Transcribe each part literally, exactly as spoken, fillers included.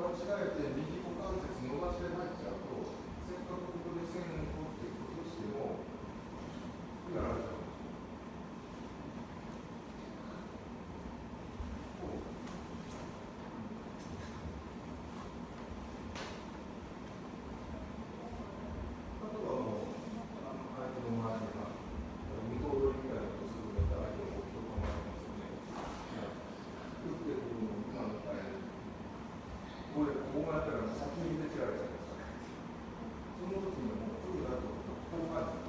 間違えて右股関節伸ばして入っちゃうと、せっかくここで線を取っていくとしても、やられちゃう。こうやったら先に出てられちゃいます。その時にもう来るだとこう感じ。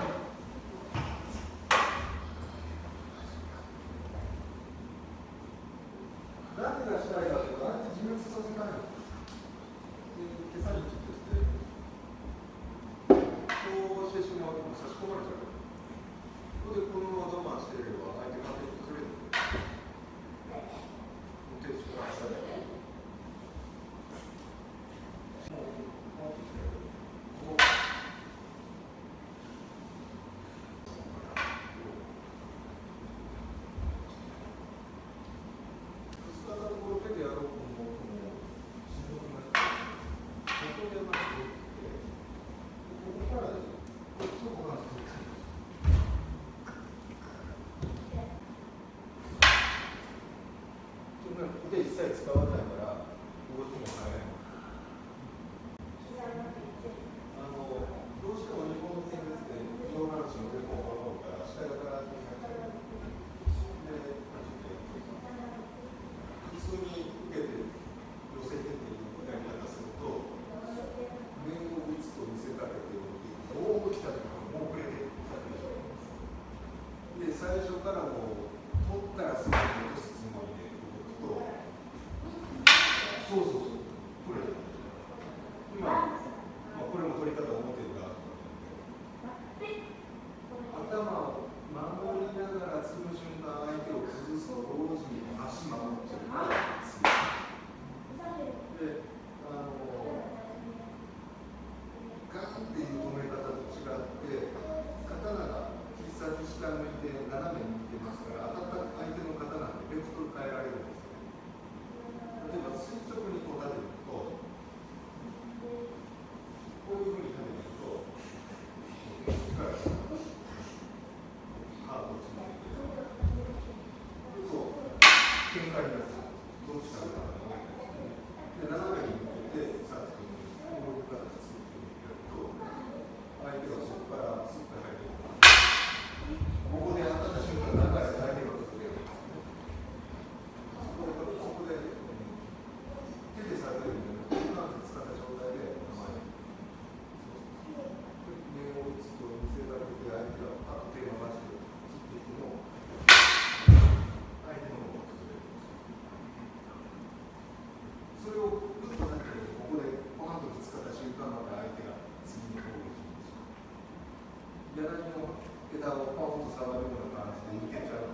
何がしたいかというと、相手自滅させたいの。手下にちょっとして、こうしてしまうと差し込まれちゃう。ここでこのまま我慢していれば相手が崩れる。手力が下で。腕一切使わないから動きも速い。あのどうしても日本の戦列で上半身の腕も転ぶから下から気になっちゃう。で、普通に受けて寄せてっていうやり方すると、面を打つと見せかけておいて、おー来たとかもう遅れてきたでしょ。で、最初からもう取ったらすぐに落とすつもりで動くと。そうそうそう、これ今、まあ、これも取り方を思ってるが、頭を守りながら積む瞬間、相手を崩すと同時に足守っちゃうから強い。で、あのガンっていう止め方と違って、刀が必殺下向いて斜めに向いてますから、当たった相手の刀ってベクトル変えられるんですよ。例えば垂直にこう立てると、こういうふうに立てると、力がハードをつなげて、そう、喧嘩になる。どっちかが覚えてですね。で、斜めに向けて、さっきのこういう形作ってやると、相手がそこからスッと入ってくる。ここで当たった瞬間、中で相手が崩れるんですね。そこで、手で下げるんで、股関節使った状態で前に面を打つと見せかけて相手がパッと手を伸ばして切ってきても相手の方が崩れるんですよ。それをグッとなってここでパンとぶつかった瞬間また相手が次に攻撃します。柳の枝をパンと触るような感じで抜けちゃう。